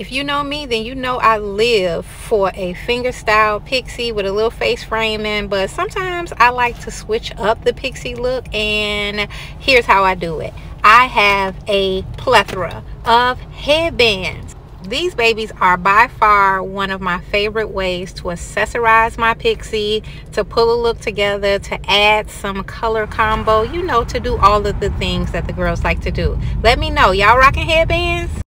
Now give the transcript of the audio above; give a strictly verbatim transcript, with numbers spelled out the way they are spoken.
If you know me, then you know I live for a finger style pixie with a little face framing, but sometimes I like to switch up the pixie look, and here's how I do it. I have a plethora of headbands. These babies are by far one of my favorite ways to accessorize my pixie, to pull a look together, to add some color combo, you know, to do all of the things that the girls like to do. Let me know, y'all rocking headbands?